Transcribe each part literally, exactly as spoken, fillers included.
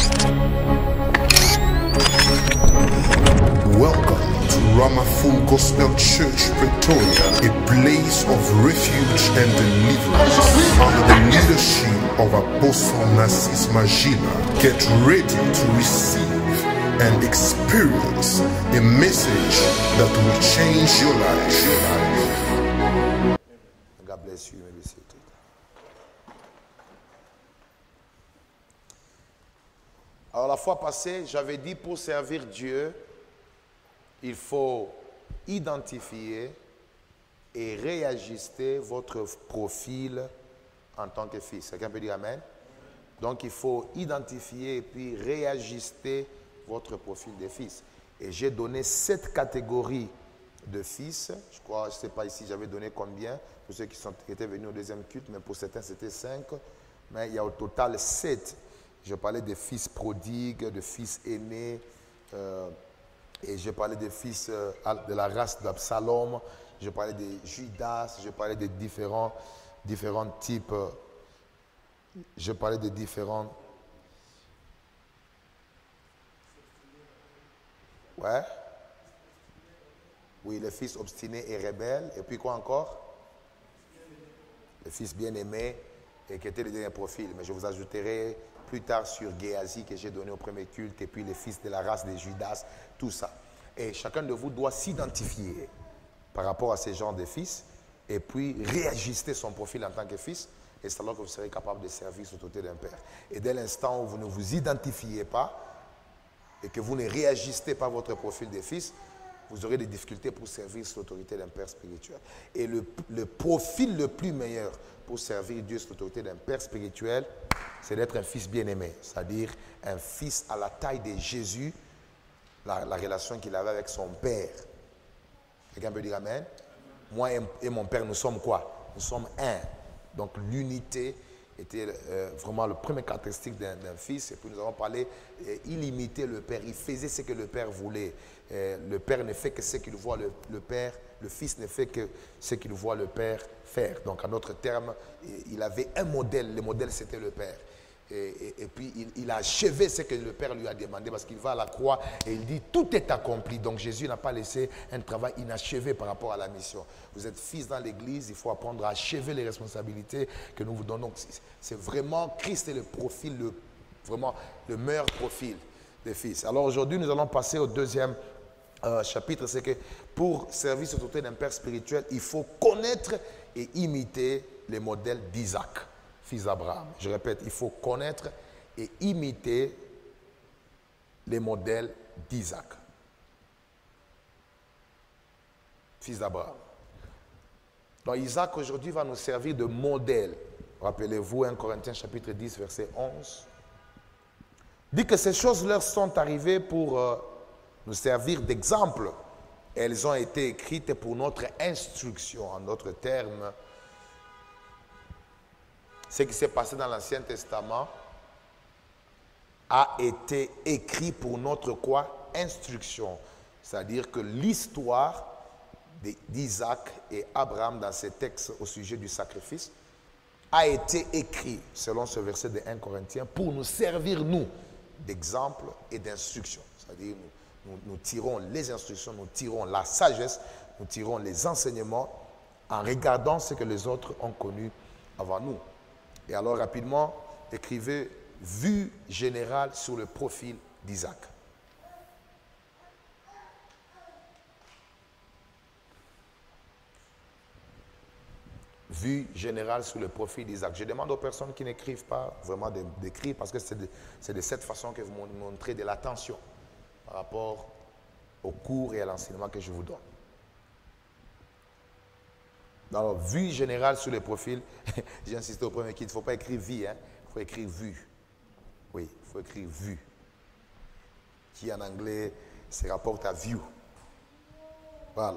Welcome to Rama Full Gospel Church, Pretoria, a place of refuge and deliverance under the leadership of Apostle Narcisse Magila. Get ready to receive and experience a message that will change your life. God bless you. You may be seated. Alors la fois passée, j'avais dit pour servir Dieu, il faut identifier et réajuster votre profil en tant que fils. Quelqu'un peut dire Amen? Donc il faut identifier et puis réajuster votre profil de fils. Et j'ai donné sept catégories de fils. Je crois, je ne sais pas ici, j'avais donné combien pour ceux qui, sont, qui étaient venus au deuxième culte, mais pour certains c'était cinq. Mais il y a au total sept. Je parlais de fils prodigues, de fils aînés, euh, et je parlais des fils euh, de la race d'Absalom, je parlais de Judas, je parlais de différents, différents types, euh, je parlais de différents... Ouais. Oui, le fils obstiné et rebelle, et puis quoi encore? Le fils bien-aimé, et qui était le dernier profil, mais je vous ajouterai plus tard sur Géasi que j'ai donné au premier culte, et puis les fils de la race de Judas, tout ça. Et chacun de vous doit s'identifier par rapport à ces genres de fils, et puis réajuster son profil en tant que fils, et c'est alors que vous serez capable de servir sous l'autorité d'un père. Et dès l'instant où vous ne vous identifiez pas, et que vous ne réajustez pas votre profil de fils, vous aurez des difficultés pour servir sous l'autorité d'un père spirituel. Et le, le profil le plus meilleur pour servir Dieu sous l'autorité d'un père spirituel, c'est d'être un fils bien-aimé, c'est-à-dire un fils à la taille de Jésus, la, la relation qu'il avait avec son père. Quelqu'un peut dire Amen? Moi et, et mon père, nous sommes quoi? Nous sommes un. Donc l'unité était euh, vraiment le premier caractéristique d'un fils. Et puis nous avons parlé, euh, il imitait le père, il faisait ce que le père voulait. Euh, le père ne fait que ce qu'il voit le, le père, le fils ne fait que ce qu'il voit le père faire. Donc en d'autres termes, il avait un modèle, le modèle c'était le père. Et, et, et puis il, il a achevé ce que le père lui a demandé parce qu'il va à la croix et il dit tout est accompli. Donc Jésus n'a pas laissé un travail inachevé par rapport à la mission. Vous êtes fils dans l'église, il faut apprendre à achever les responsabilités que nous vous donnons. C'est vraiment Christ est le profil, le, vraiment le meilleur profil des fils. Alors aujourd'hui nous allons passer au deuxième euh, chapitre, c'est que pour servir sous l'autorité d'un père spirituel, il faut connaître et imiter les modèles d'Isaac, fils d'Abraham. Je répète, il faut connaître et imiter les modèles d'Isaac, fils d'Abraham. Donc Isaac aujourd'hui va nous servir de modèle. Rappelez-vous, un Corinthiens chapitre dix, verset onze. Dit que ces choses leur sont arrivées pour euh, nous servir d'exemple. Elles ont été écrites pour notre instruction. En d'autres termes, ce qui s'est passé dans l'Ancien Testament a été écrit pour notre quoi? Instruction. C'est-à-dire que l'histoire d'Isaac et Abraham dans ces textes au sujet du sacrifice a été écrit, selon ce verset de un Corinthiens, pour nous servir, nous, d'exemple et d'instruction. C'est-à-dire, nous, nous, nous tirons les instructions, nous tirons la sagesse, nous tirons les enseignements en regardant ce que les autres ont connu avant nous. Et alors, rapidement, écrivez vue générale sur le profil d'Isaac. Vue générale sur le profil d'Isaac. Je demande aux personnes qui n'écrivent pas vraiment d'écrire parce que c'est de, de cette façon que vous montrez de l'attention par rapport au cours et à l'enseignement que je vous donne. Alors, vue générale sur le profil, j'ai insisté au premier kit, il ne faut pas écrire vie, hein, il faut écrire vue. Oui, il faut écrire vue. Qui en anglais se rapporte à view. Voilà.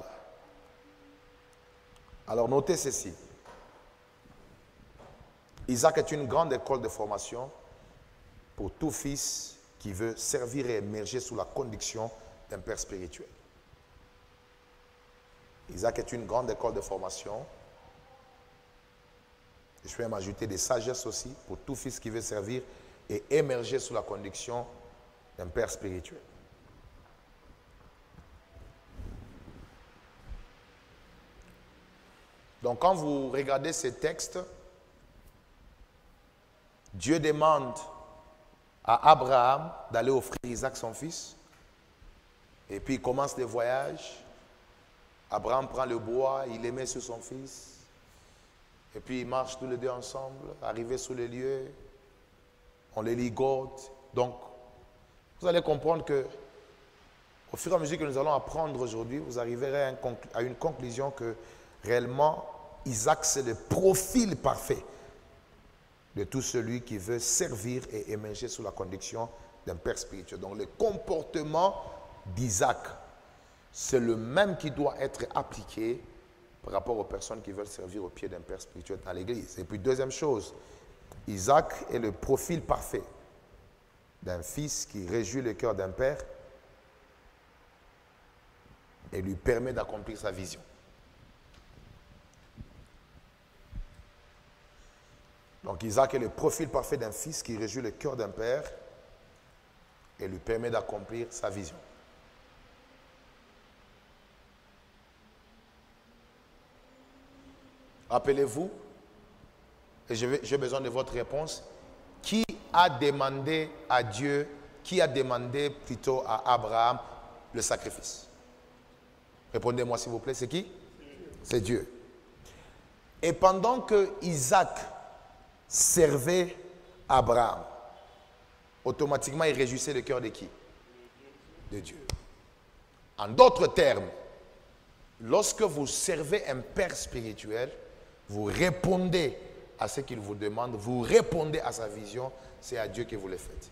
Alors, notez ceci. Isaac est une grande école de formation pour tout fils qui veut servir et émerger sous la conduction d'un père spirituel. Isaac est une grande école de formation. Je vais m'ajouter des sagesses aussi pour tout fils qui veut servir et émerger sous la conduction d'un père spirituel. Donc quand vous regardez ces textes, Dieu demande à Abraham d'aller offrir Isaac son fils. Et puis il commence le voyage. Abraham prend le bois, il les met sur son fils. Et puis ils marchent tous les deux ensemble, arrivés sur les lieux. On les ligote. Donc, vous allez comprendre que au fur et à mesure que nous allons apprendre aujourd'hui, vous arriverez à, un à une conclusion que réellement, Isaac, c'est le profil parfait de tout celui qui veut servir et émerger sous la conduction d'un père spirituel. Donc le comportement d'Isaac, c'est le même qui doit être appliqué par rapport aux personnes qui veulent servir au pied d'un père spirituel dans l'église. Et puis deuxième chose, Isaac est le profil parfait d'un fils qui réjouit le cœur d'un père et lui permet d'accomplir sa vision. Donc Isaac est le profil parfait d'un fils qui réjouit le cœur d'un père et lui permet d'accomplir sa vision. Rappelez-vous, et j'ai besoin de votre réponse, qui a demandé à Dieu, qui a demandé plutôt à Abraham le sacrifice? Répondez-moi s'il vous plaît, c'est qui? C'est Dieu. Et pendant que Isaac servait Abraham, automatiquement il réjouissait le cœur de qui? De Dieu. En d'autres termes, lorsque vous servez un père spirituel, vous répondez à ce qu'il vous demande, vous répondez à sa vision, c'est à Dieu que vous le faites.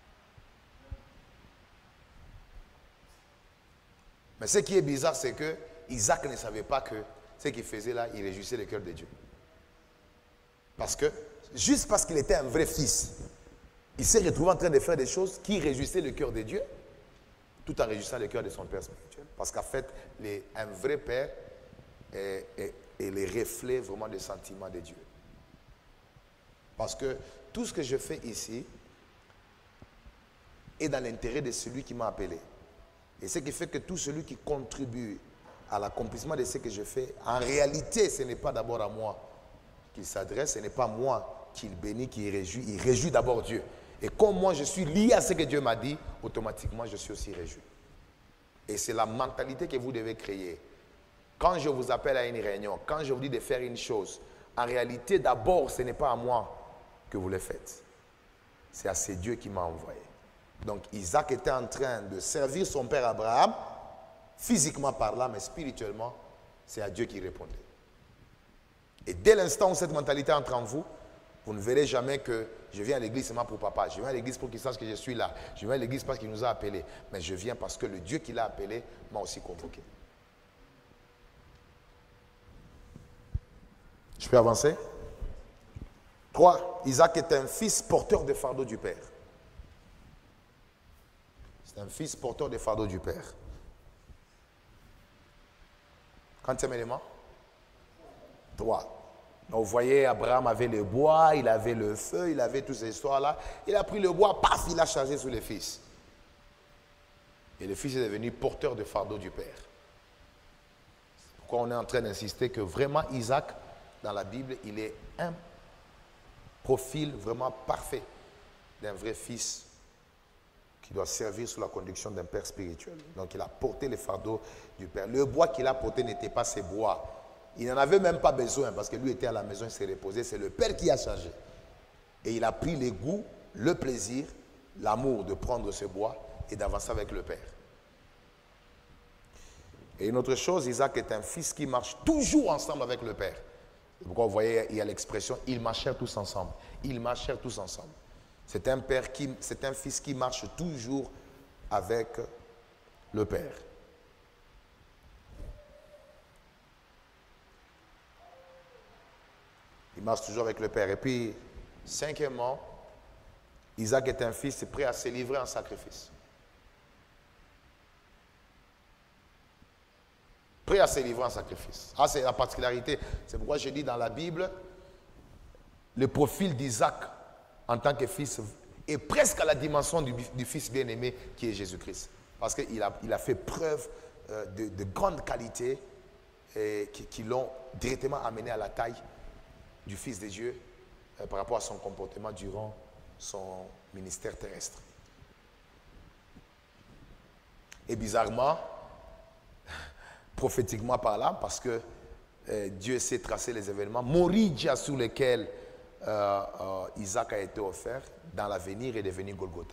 Mais ce qui est bizarre, c'est que Isaac ne savait pas que ce qu'il faisait là, il réjouissait le cœur de Dieu. Parce que, juste parce qu'il était un vrai fils, il s'est retrouvé en train de faire des choses qui réjouissaient le cœur de Dieu, tout en réjouissant le cœur de son père spirituel. Parce qu'en fait, les, un vrai père est, est, est le reflet vraiment des sentiments de Dieu. Parce que tout ce que je fais ici est dans l'intérêt de celui qui m'a appelé. Et ce qui fait que tout celui qui contribue à l'accomplissement de ce que je fais, en réalité, ce n'est pas d'abord à moi qu'il s'adresse, ce n'est pas moi qu'il bénit, qu'il réjouit. Il réjouit d'abord Dieu. Et comme moi, je suis lié à ce que Dieu m'a dit, automatiquement, je suis aussi réjoui. Et c'est la mentalité que vous devez créer. Quand je vous appelle à une réunion, quand je vous dis de faire une chose, en réalité, d'abord, ce n'est pas à moi que vous le faites. C'est à ce Dieu qui m'a envoyé. Donc, Isaac était en train de servir son père Abraham, physiquement parlant, mais spirituellement, c'est à Dieu qui répondait. Et dès l'instant où cette mentalité entre en vous, vous ne verrez jamais que je viens à l'église seulement pour papa. Je viens à l'église pour qu'il sache que je suis là. Je viens à l'église parce qu'il nous a appelés. Mais je viens parce que le Dieu qui l'a appelé m'a aussi convoqué. Je peux avancer? Trois, Isaac est un fils porteur de fardeau du père. C'est un fils porteur de fardeau du père. Quantième élément? Trois. Donc, vous voyez, Abraham avait le bois, il avait le feu, il avait toutes ces histoires-là. Il a pris le bois, paf, il a chargé sur le fils. Et le fils est devenu porteur de fardeau du père. C'est pourquoi on est en train d'insister que vraiment Isaac, dans la Bible, il est un profil vraiment parfait d'un vrai fils qui doit servir sous la conduction d'un père spirituel. Donc il a porté le fardeau du père. Le bois qu'il a porté n'était pas ses bois. Il n'en avait même pas besoin parce que lui était à la maison, il s'est reposé. C'est le père qui a chargé. Et il a pris le goût, le plaisir, l'amour de prendre ce bois et d'avancer avec le père. Et une autre chose, Isaac est un fils qui marche toujours ensemble avec le père. C'est pourquoi vous voyez, il y a l'expression « ils marchèrent tous ensemble ». Ils marchèrent tous ensemble. C'est un père qui, c'est un fils qui marche toujours avec le père. Il marche toujours avec le père. Et puis, cinquièmement, Isaac est un fils prêt à se livrer en sacrifice. Prêt à se livrer en sacrifice. Ah, c'est la particularité. C'est pourquoi je dis dans la Bible, le profil d'Isaac en tant que fils et presque à la dimension du, du Fils bien-aimé qui est Jésus-Christ. Parce qu'il a, il a fait preuve euh, de, de grande qualité et qui, qui l'ont directement amené à la taille du Fils de Dieu euh, par rapport à son comportement durant son ministère terrestre. Et bizarrement, prophétiquement parlant, parce que euh, Dieu sait tracer les événements, Moridja sur lesquels euh, euh, Isaac a été offert, dans l'avenir est devenu Golgotha.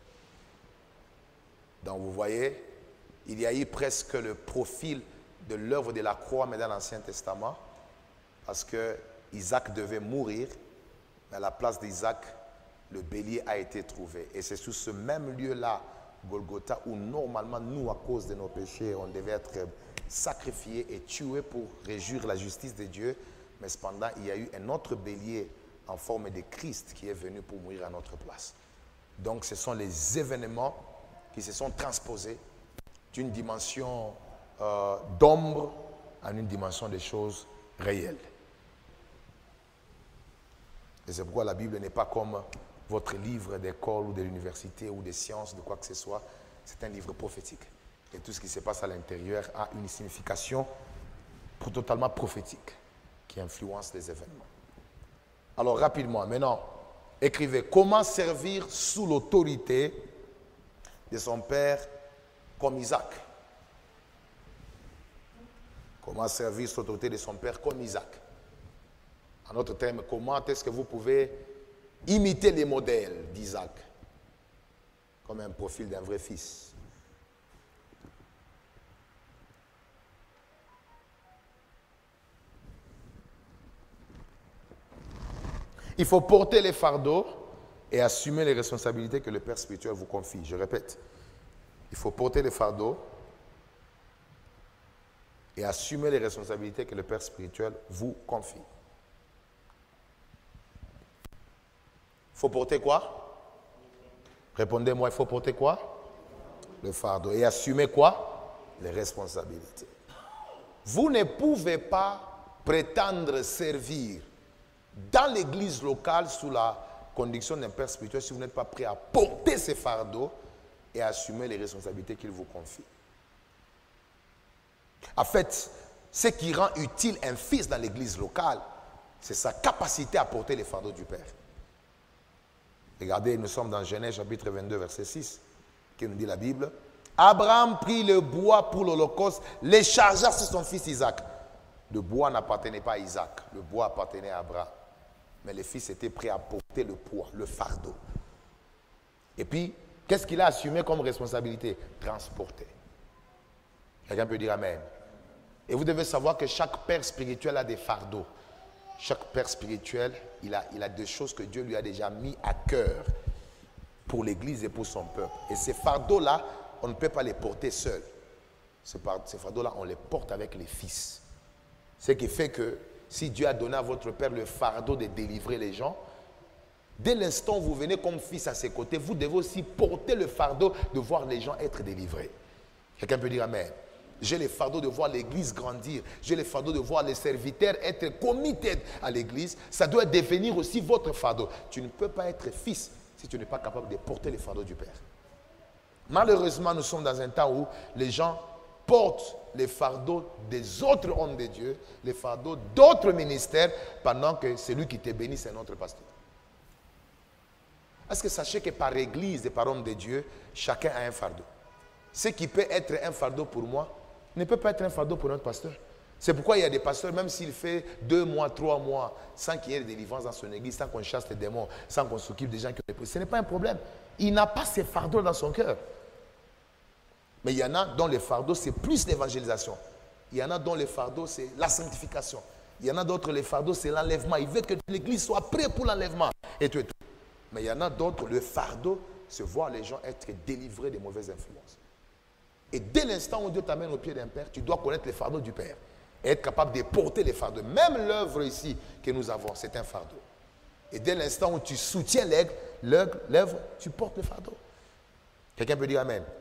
Donc vous voyez, il y a eu presque le profil de l'œuvre de la croix, mais dans l'Ancien Testament, parce que Isaac devait mourir, mais à la place d'Isaac, le bélier a été trouvé. Et c'est sur ce même lieu-là, Golgotha, où normalement, nous, à cause de nos péchés, on devait être sacrifiés et tués pour réjouir la justice de Dieu. Mais cependant, il y a eu un autre bélier en forme de Christ qui est venu pour mourir à notre place. Donc, ce sont les événements qui se sont transposés d'une dimension euh, d'ombre à une dimension des choses réelles. Et c'est pourquoi la Bible n'est pas comme votre livre d'école ou de l'université ou des sciences, de quoi que ce soit. C'est un livre prophétique. Et tout ce qui se passe à l'intérieur a une signification totalement prophétique qui influence les événements. Alors rapidement, maintenant, écrivez comment servir sous l'autorité de son père comme Isaac. Comment servir sous l'autorité de son père comme Isaac. En d'autres termes, comment est-ce que vous pouvez imiter les modèles d'Isaac comme un profil d'un vrai fils. Il faut porter les fardeaux et assumer les responsabilités que le Père spirituel vous confie. Je répète, il faut porter les fardeaux et assumer les responsabilités que le Père spirituel vous confie. Il faut porter quoi? Répondez-moi, il faut porter quoi? Le fardeau. Et assumer quoi? Les responsabilités. Vous ne pouvez pas prétendre servir dans l'église locale sous la conduction d'un Père spirituel si vous n'êtes pas prêt à porter ces fardeaux et à assumer les responsabilités qu'il vous confie. En fait, ce qui rend utile un fils dans l'église locale, c'est sa capacité à porter les fardeaux du Père. Regardez, nous sommes dans Genèse chapitre vingt-deux, verset six, qui nous dit la Bible. Abraham prit le bois pour l'holocauste, les chargea sur son fils Isaac. Le bois n'appartenait pas à Isaac, le bois appartenait à Abraham. Mais le fils était prêt à porter le poids, le fardeau. Et puis, qu'est-ce qu'il a assumé comme responsabilité? Transporter. Quelqu'un peut dire Amen. Et vous devez savoir que chaque père spirituel a des fardeaux. Chaque père spirituel, il a, il a des choses que Dieu lui a déjà mis à cœur pour l'Église et pour son peuple. Et ces fardeaux-là, on ne peut pas les porter seuls. Ces fardeaux-là, on les porte avec les fils. Ce qui fait que si Dieu a donné à votre père le fardeau de délivrer les gens, dès l'instant où vous venez comme fils à ses côtés, vous devez aussi porter le fardeau de voir les gens être délivrés. Quelqu'un peut dire Amen. J'ai le fardeau de voir l'église grandir. J'ai le fardeau de voir les serviteurs être committed à l'église. Ça doit devenir aussi votre fardeau. Tu ne peux pas être fils si tu n'es pas capable de porter le fardeau du Père. Malheureusement, nous sommes dans un temps où les gens portent les fardeaux des autres hommes de Dieu, les fardeaux d'autres ministères, pendant que celui qui te bénit, c'est notre pasteur. Est-ce que sachez que par église et par homme de Dieu, chacun a un fardeau. Ce qui peut être un fardeau pour moi, ne peut pas être un fardeau pour notre pasteur. C'est pourquoi il y a des pasteurs, même s'il fait deux mois, trois mois, sans qu'il y ait de délivrance dans son église, sans qu'on chasse les démons, sans qu'on s'occupe des gens qui ont des problèmes, ce n'est pas un problème. Il n'a pas ces fardeaux dans son cœur. Mais il y en a dont les fardeaux, c'est plus l'évangélisation. Il y en a dont les fardeaux, c'est la sanctification. Il y en a d'autres, les fardeaux, c'est l'enlèvement. Il veut que l'église soit prête pour l'enlèvement. Et tout et tout. Mais il y en a d'autres, le fardeau, c'est voir les gens être délivrés des mauvaises influences. Et dès l'instant où Dieu t'amène au pied d'un père, tu dois connaître les fardeaux du Père. Et être capable de porter les fardeaux. Même l'œuvre ici que nous avons, c'est un fardeau. Et dès l'instant où tu soutiens l'œuvre, tu portes le fardeau. Quelqu'un peut dire Amen.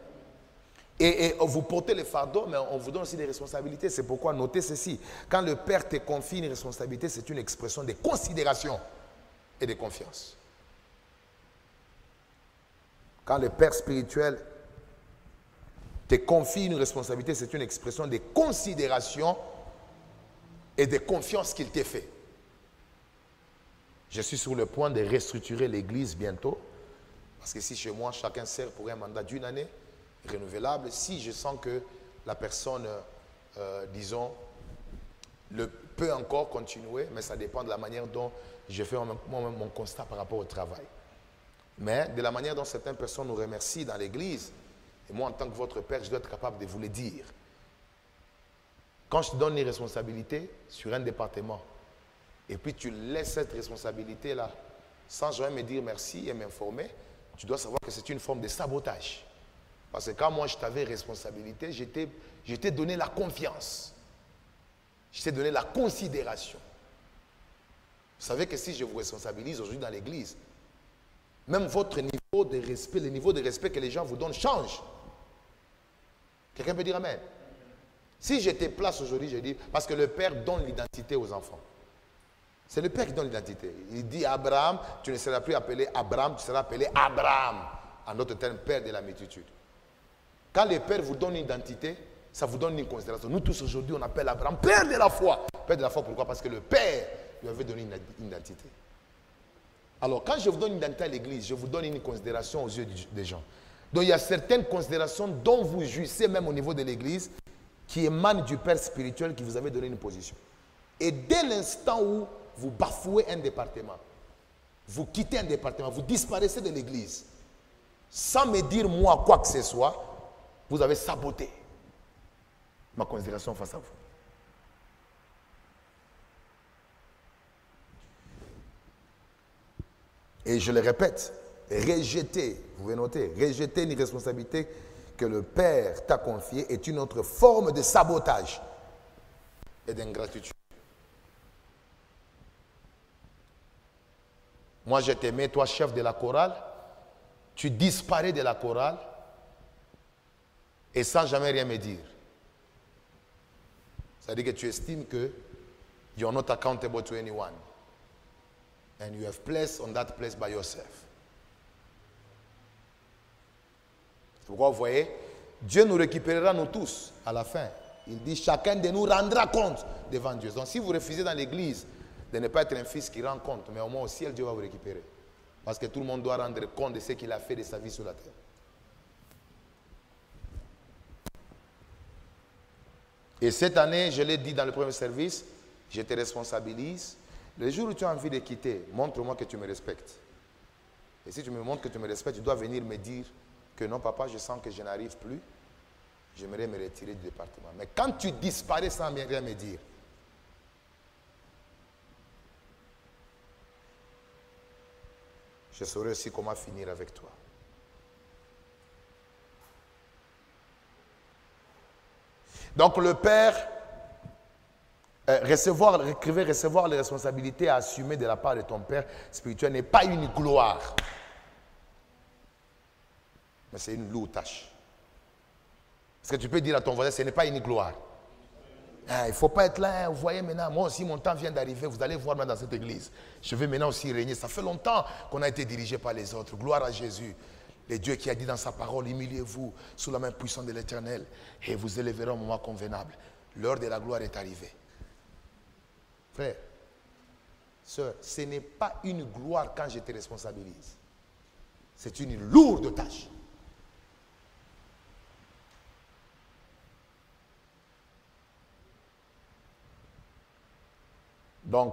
Et, et vous portez les fardeaux, mais on vous donne aussi des responsabilités. C'est pourquoi notez ceci. Quand le Père te confie une responsabilité, c'est une expression de considération et de confiance. Quand le Père spirituel te confie une responsabilité, c'est une expression de considération et de confiance qu'il t'a fait. Je suis sur le point de restructurer l'église bientôt. Parce que si chez moi, chacun sert pour un mandat d'une année, renouvelable, si je sens que la personne, euh, disons, le, peut encore continuer, mais ça dépend de la manière dont je fais moi-même mon constat par rapport au travail. Mais de la manière dont certaines personnes nous remercient dans l'église, et moi en tant que votre père, je dois être capable de vous le dire. Quand je te donne une responsabilité sur un département, et puis tu laisses cette responsabilité-là, sans jamais me dire merci et m'informer, tu dois savoir que c'est une forme de sabotage. Parce que quand moi je t'avais responsabilité, je t'ai donné la confiance. Je t'ai donné la considération. Vous savez que si je vous responsabilise aujourd'hui dans l'église, même votre niveau de respect, le niveau de respect que les gens vous donnent change. Quelqu'un peut dire amen? Si je te place aujourd'hui, je dis, parce que le Père donne l'identité aux enfants. C'est le Père qui donne l'identité. Il dit à Abraham, tu ne seras plus appelé Abraham, tu seras appelé Abraham. En d'autres termes, Père de la multitude. Quand le Père vous donne une identité, ça vous donne une considération. Nous tous aujourd'hui, on appelle Abraham Père de la foi. Père de la foi, pourquoi? Parce que le Père lui avait donné une identité. Alors, quand je vous donne une identité à l'église, je vous donne une considération aux yeux des gens. Donc, il y a certaines considérations dont vous jouissez même au niveau de l'église qui émanent du Père spirituel qui vous avait donné une position. Et dès l'instant où vous bafouez un département, vous quittez un département, vous disparaissez de l'église, sans me dire moi quoi que ce soit, vous avez saboté ma considération face à vous. Et je le répète, rejeter, vous pouvez noter, rejeter une responsabilité que le Père t'a confiée est une autre forme de sabotage et d'ingratitude. Moi, je t'aimais, toi, chef de la chorale, tu disparais de la chorale et sans jamais rien me dire. Ça veut dire que tu estimes que you are not accountable to anyone. And you have placed on that place by yourself. C'est pourquoi vous voyez, Dieu nous récupérera nous tous à la fin. Il dit chacun de nous rendra compte devant Dieu. Donc si vous refusez dans l'église de ne pas être un fils qui rend compte, mais au moins au ciel, Dieu va vous récupérer. Parce que tout le monde doit rendre compte de ce qu'il a fait de sa vie sur la terre. Et cette année, je l'ai dit dans le premier service, je te responsabilise. Le jour où tu as envie de quitter, montre-moi que tu me respectes. Et si tu me montres que tu me respectes, tu dois venir me dire que non, papa, je sens que je n'arrive plus. J'aimerais me retirer du département. Mais quand tu disparais sans rien me dire, je saurai aussi comment finir avec toi. Donc le Père, euh, recevoir, recevoir les responsabilités à assumer de la part de ton Père spirituel n'est pas une gloire. Mais c'est une lourde tâche. Parce que tu peux dire à ton voisin, ce n'est pas une gloire. Ah, il ne faut pas être là, hein, vous voyez maintenant, moi aussi mon temps vient d'arriver, vous allez voir moi dans cette église. Je vais maintenant aussi régner. Ça fait longtemps qu'on a été dirigé par les autres. Gloire à Jésus. Le Dieu qui a dit dans sa parole, humiliez-vous sous la main puissante de l'Éternel et vous élèverez au moment convenable. L'heure de la gloire est arrivée. Frère, sœur, ce n'est pas une gloire quand je te responsabilise. C'est une lourde tâche. Donc,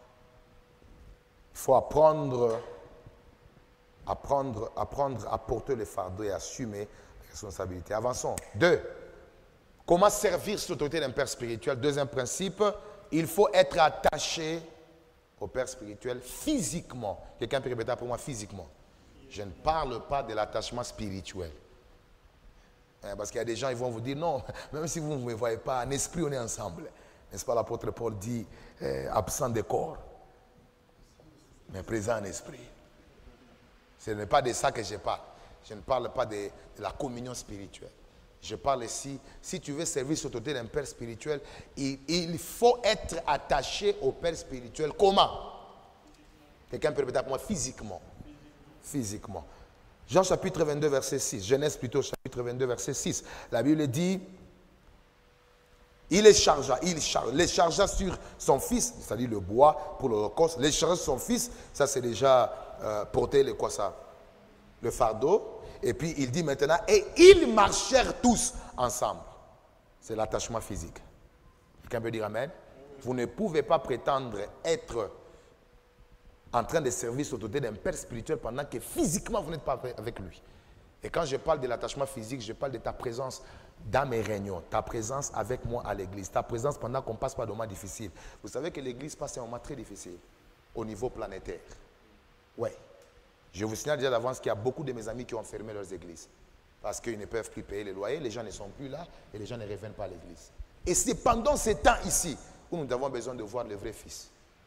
il faut apprendre, apprendre, apprendre à porter le fardeau et assumer les responsabilités. Avançons. Deux, comment servir sous l'autorité d'un père spirituel? Deuxième principe, il faut être attaché au père spirituel physiquement. Quelqu'un peut répéter pour moi physiquement. Je ne parle pas de l'attachement spirituel. Parce qu'il y a des gens qui vont vous dire non, même si vous ne me voyez pas, en esprit on est ensemble. N'est-ce pas, l'apôtre Paul dit euh, absent de corps, mais présent en esprit. Ce n'est pas de ça que je parle. Je ne parle pas de, de la communion spirituelle. Je parle ici, si tu veux servir sous l'autorité d'un père spirituel, il, il faut être attaché au père spirituel. Comment? Quelqu'un peut répéter pour moi physiquement. Physiquement. Jean chapitre vingt-deux, verset six. Genèse plutôt, chapitre vingt-deux, verset six. La Bible dit, il les chargea, il chargea, les chargea sur son fils, c'est-à-dire le bois pour l'Holocauste. Les chargea sur son fils, ça c'est déjà euh, porter le, quoi ça, le fardeau. Et puis il dit maintenant, et ils marchèrent tous ensemble. C'est l'attachement physique. Quelqu'un peut dire amen? Vous ne pouvez pas prétendre être en train de servir sous l'autorité d'un père spirituel pendant que physiquement vous n'êtes pas avec lui. Et quand je parle de l'attachement physique, je parle de ta présence dans mes réunions, ta présence avec moi à l'église, ta présence pendant qu'on passe par des moments difficiles. Vous savez que l'église passe un moment très difficile au niveau planétaire. Oui. Je vous signale déjà d'avance qu'il y a beaucoup de mes amis qui ont fermé leurs églises parce qu'ils ne peuvent plus payer les loyers, les gens ne sont plus là et les gens ne reviennent pas à l'église. Et c'est pendant ces temps ici où nous avons besoin de voir le vrai Fils.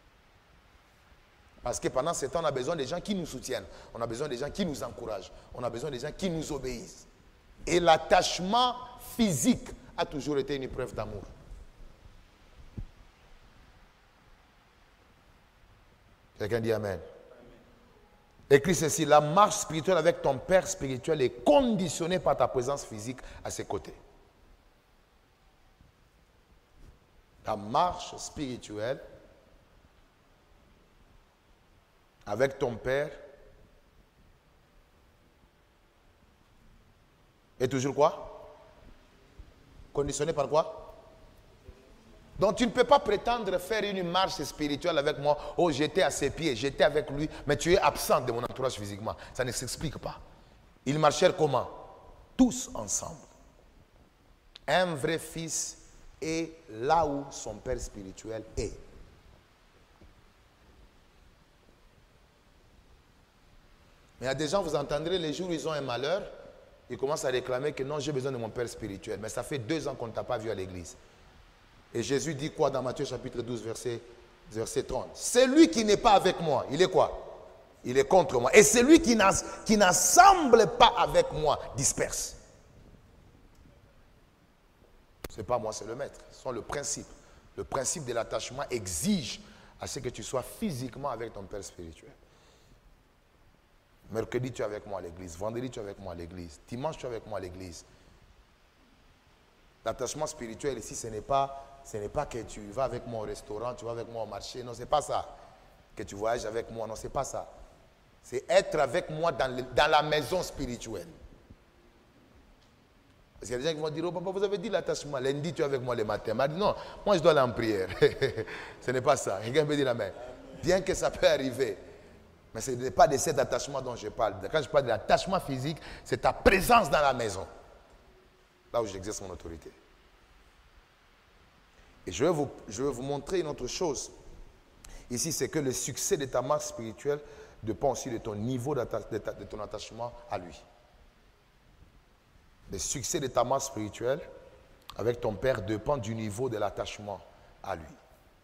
Parce que pendant ce temps, on a besoin des gens qui nous soutiennent. On a besoin des gens qui nous encouragent. On a besoin des gens qui nous obéissent. Et l'attachement physique a toujours été une preuve d'amour. Quelqu'un dit amen. Écris ceci, la marche spirituelle avec ton père spirituel est conditionnée par ta présence physique à ses côtés. La marche spirituelle avec ton père est toujours quoi? Conditionné par quoi? Donc tu ne peux pas prétendre faire une marche spirituelle avec moi. Oh, j'étais à ses pieds, j'étais avec lui, mais tu es absent de mon entourage physiquement. Ça ne s'explique pas. Ils marchèrent comment? Tous ensemble. Un vrai fils est là où son père spirituel est. Mais il y a des gens, vous entendrez, les jours où ils ont un malheur, ils commencent à réclamer que non, j'ai besoin de mon père spirituel. Mais ça fait deux ans qu'on ne t'a pas vu à l'église. Et Jésus dit quoi dans Matthieu chapitre douze, verset, verset trente? Celui qui n'est pas avec moi, il est quoi? Il est contre moi. Et celui qui n'assemble pas avec moi disperse. Ce n'est pas moi, c'est le maître. C'est le principe. Le principe de l'attachement exige à ce que tu sois physiquement avec ton père spirituel. Mercredi, tu es avec moi à l'église. Vendredi, tu es avec moi à l'église. Dimanche, tu es avec moi à l'église. L'attachement spirituel ici, ce n'est pas, ce n'est pas que tu vas avec moi au restaurant, tu vas avec moi au marché. Non, ce n'est pas ça. Que tu voyages avec moi. Non, ce n'est pas ça. C'est être avec moi dans, le, dans la maison spirituelle. Parce qu'il y a des gens qui vont dire, oh papa, vous avez dit l'attachement. Lundi, tu es avec moi le matin. Mais non, moi je dois aller en prière. Ce n'est pas ça. Quelqu'un peut dire amen. Bien que ça peut arriver. Mais ce n'est pas de cet attachement dont je parle. Quand je parle de l'attachement physique, c'est ta présence dans la maison. Là où j'exerce mon autorité. Et je vais vous, je vais vous montrer une autre chose. Ici, c'est que le succès de ta marche spirituelle dépend aussi de ton niveau de, de ton attachement à lui. Le succès de ta marche spirituelle avec ton Père dépend du niveau de l'attachement à lui.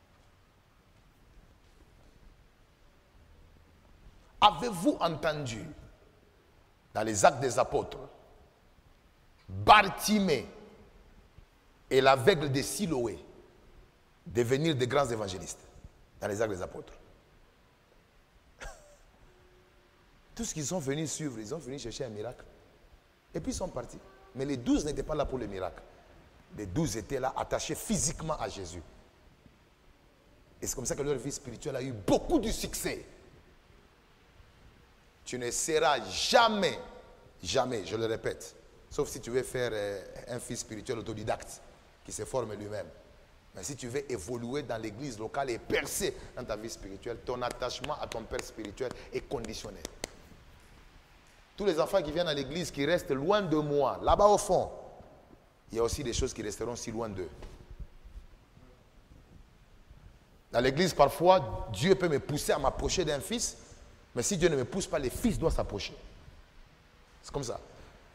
Avez-vous entendu dans les Actes des Apôtres Bartimée et l'aveugle de Siloé devenir de grands évangélistes dans les Actes des Apôtres? Tout ce qu'ils sont venus suivre, ils ont venu chercher un miracle. Et puis ils sont partis. Mais les douze n'étaient pas là pour le miracle. Les douze étaient là, attachés physiquement à Jésus. Et c'est comme ça que leur vie spirituelle a eu beaucoup de succès. Tu ne seras jamais, jamais, je le répète, sauf si tu veux faire euh, un fils spirituel autodidacte qui se forme lui-même. Mais si tu veux évoluer dans l'église locale et percer dans ta vie spirituelle, ton attachement à ton père spirituel est conditionnel. Tous les enfants qui viennent à l'église, qui restent loin de moi, là-bas au fond, il y a aussi des choses qui resteront si loin d'eux. Dans l'église, parfois, Dieu peut me pousser à m'approcher d'un fils, mais si Dieu ne me pousse pas, les fils doivent s'approcher. C'est comme ça.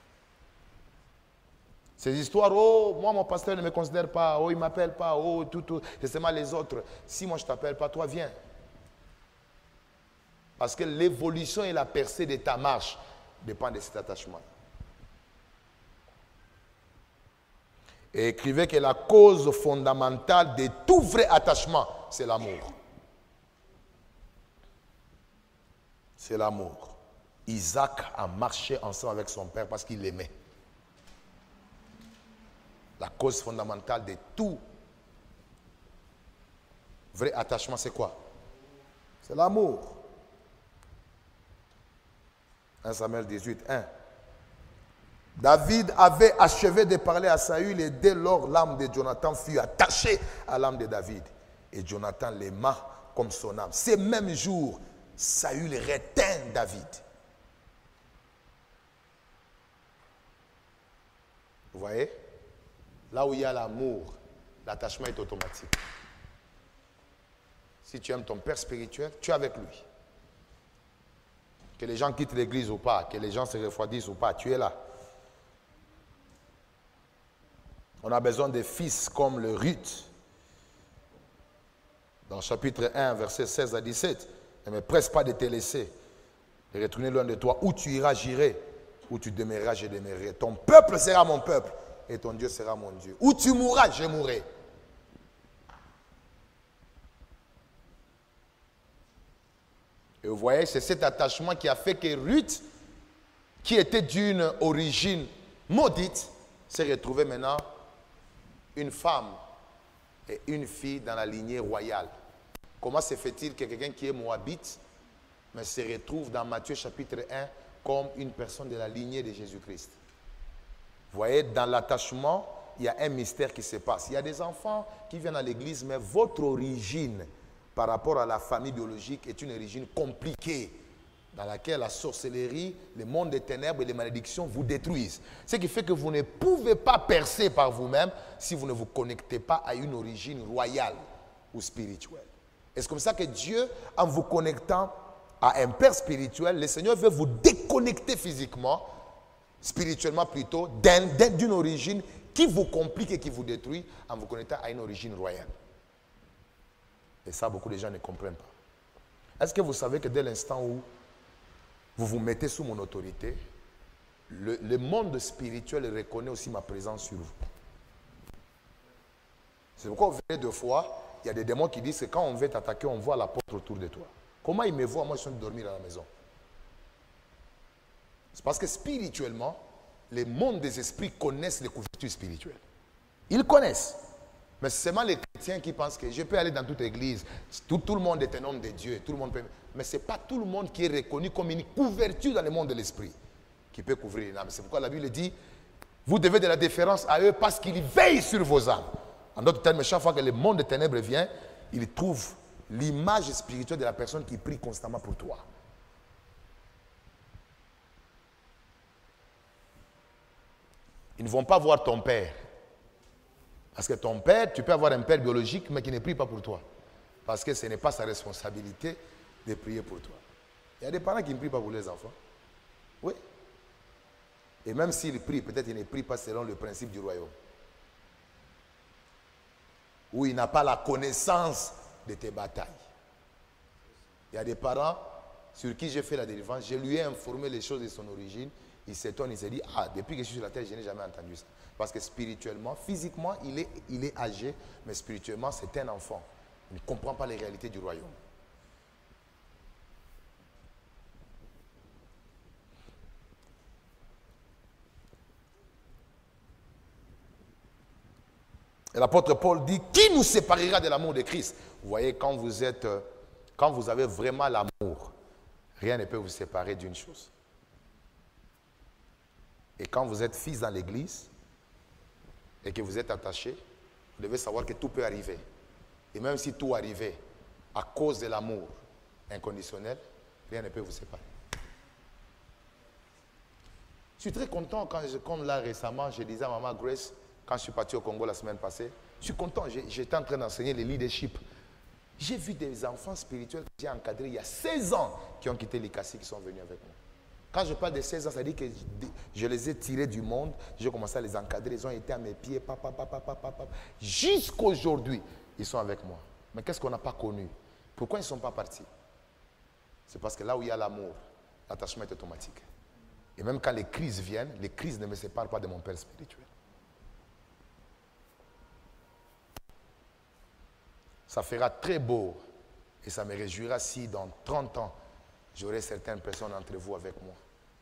Ces histoires, oh, moi, mon pasteur ne me considère pas, oh, il ne m'appelle pas, oh, tout, tout, c'est seulement les autres. Si moi, je ne t'appelle pas, toi, viens. Parce que l'évolution et la percée de ta marche dépendent de cet attachement. Et écrivez que la cause fondamentale de tout vrai attachement, c'est l'amour. C'est l'amour. Isaac a marché ensemble avec son père parce qu'il l'aimait. La cause fondamentale de tout vrai attachement, c'est quoi? C'est l'amour. un Samuel dix-huit, un. David avait achevé de parler à Saül et dès lors l'âme de Jonathan fut attachée à l'âme de David. Et Jonathan l'aima comme son âme. Ces mêmes jours, Saül retint David. Vous voyez? Là où il y a l'amour, l'attachement est automatique. Si tu aimes ton père spirituel, tu es avec lui. Que les gens quittent l'église ou pas, que les gens se refroidissent ou pas, tu es là. On a besoin de fils comme le Ruth. Dans le chapitre un, versets seize à dix-sept. Ne me presse pas de te laisser, de retourner loin de toi. Où tu iras, j'irai. Où tu demeureras, je demeurerai. Ton peuple sera mon peuple et ton Dieu sera mon Dieu. Où tu mourras, je mourrai. Et vous voyez, c'est cet attachement qui a fait que Ruth, qui était d'une origine maudite, s'est retrouvée maintenant une femme et une fille dans la lignée royale. Comment se fait-il que quelqu'un qui est moabite, mais se retrouve dans Matthieu chapitre un comme une personne de la lignée de Jésus-Christ? Vous voyez, dans l'attachement, il y a un mystère qui se passe. Il y a des enfants qui viennent à l'église, mais votre origine par rapport à la famille biologique est une origine compliquée, dans laquelle la sorcellerie, le monde des ténèbres et les malédictions vous détruisent. Ce qui fait que vous ne pouvez pas percer par vous-même si vous ne vous connectez pas à une origine royale ou spirituelle. Et c'est comme ça que Dieu, en vous connectant à un père spirituel, le Seigneur veut vous déconnecter physiquement, spirituellement plutôt, d'une origine qui vous complique et qui vous détruit, en vous connectant à une origine royale. Et ça, beaucoup de gens ne comprennent pas. Est-ce que vous savez que dès l'instant où vous vous mettez sous mon autorité, le, le monde spirituel reconnaît aussi ma présence sur vous? C'est pourquoi vous verrez deux fois, il y a des démons qui disent que quand on veut t'attaquer, on voit la porte autour de toi. Comment ils me voient? Moi, je suis en train de dormir à la maison. C'est parce que spirituellement, les mondes des esprits connaissent les couvertures spirituelles. Ils connaissent. Mais c'est seulement les chrétiens qui pensent que je peux aller dans toute église, tout, tout le monde est un homme de Dieu, tout le monde peut... Mais ce n'est pas tout le monde qui est reconnu comme une couverture dans le monde de l'esprit, qui peut couvrir une âme. C'est pourquoi la Bible dit, vous devez de la déférence à eux parce qu'ils veillent sur vos âmes. En d'autres termes, chaque fois que le monde des ténèbres vient, ils trouvent l'image spirituelle de la personne qui prie constamment pour toi. Ils ne vont pas voir ton père. Parce que ton père, tu peux avoir un père biologique, mais qui ne prie pas pour toi. Parce que ce n'est pas sa responsabilité de prier pour toi. Il y a des parents qui ne prient pas pour les enfants. Oui. Et même s'ils prient, peut-être ils ne prient pas selon le principe du royaume. Ou il n'a pas la connaissance de tes batailles. Il y a des parents sur qui j'ai fait la délivrance, je lui ai informé les choses de son origine. Il s'étonne, il se dit, ah, depuis que je suis sur la terre, je n'ai jamais entendu ça. Parce que spirituellement, physiquement, il est, il est âgé, mais spirituellement, c'est un enfant. Il ne comprend pas les réalités du royaume. Et l'apôtre Paul dit, qui nous séparera de l'amour de Christ? Vous voyez, quand vous êtes, quand vous avez vraiment l'amour, rien ne peut vous séparer d'une chose. Et quand vous êtes fils dans l'église et que vous êtes attaché, vous devez savoir que tout peut arriver. Et même si tout arrivait à cause de l'amour inconditionnel, rien ne peut vous séparer. Je suis très content quand, je, comme là récemment, je disais à Maman Grace, quand je suis parti au Congo la semaine passée, je suis content, j'étais en train d'enseigner le leadership. J'ai vu des enfants spirituels que j'ai encadrés il y a seize ans qui ont quitté l'I C A C I, qui sont venus avec moi. Quand je parle de seize ans, ça veut dire que je, je les ai tirés du monde, j'ai commencé à les encadrer, ils ont été à mes pieds, papa, papa, papa, papa. Jusqu'aujourd'hui, ils sont avec moi. Mais qu'est-ce qu'on n'a pas connu? Pourquoi ils ne sont pas partis? C'est parce que là où il y a l'amour, l'attachement est automatique. Et même quand les crises viennent, les crises ne me séparent pas de mon Père spirituel. Ça fera très beau et ça me réjouira si dans trente ans, j'aurai certaines personnes entre vous avec moi.